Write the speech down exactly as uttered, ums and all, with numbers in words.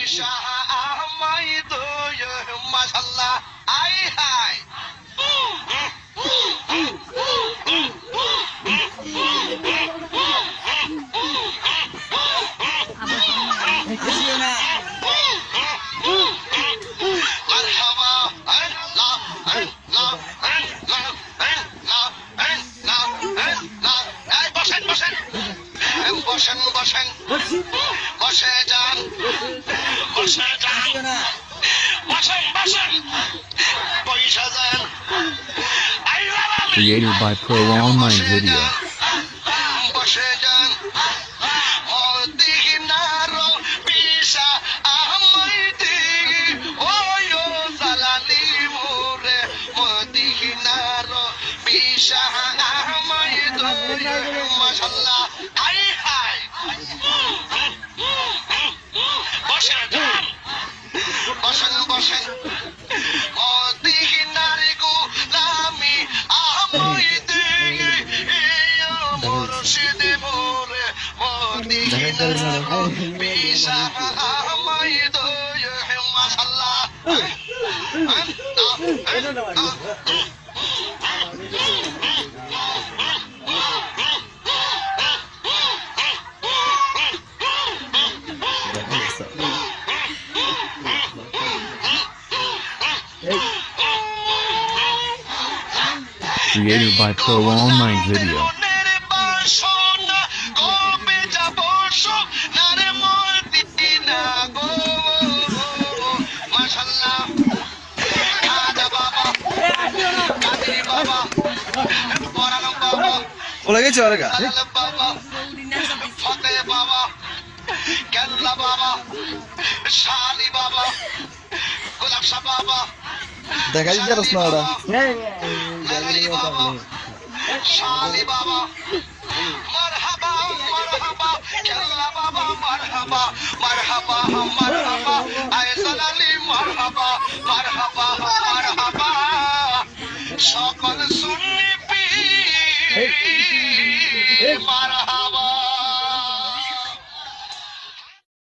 বিশাহ আহমাইদ মাশাআল্লাহ I high বসেন বসেন বসে যান বসে যান বসেন বসেন পয়সা যান Created by Pro Online Video. বসে যান মদিনার বিশা আহমাইদি ওয়ো জালালি মোরে মদিনার বিশা আহমাইদ মাশাআল্লাহ হাই হাই বসেন যান বসেন বসেন মদিনার গোলামি আহমাইদি মুর্শিদ মোরে মদিনার বিশা আহমাইদ মাশাআল্লাহ Created by Pro Online Video. Olha que hora, cara. দেখা যাচ্ছে আর স্নাড়া শালি বাবা মারহাবা মারহাবা কেল্লা বাবা মারহাবা মারহাবা মারহাবা আয় জালালি মারহাবা মারহাবা মারহাবা সকল সুন্নি পীর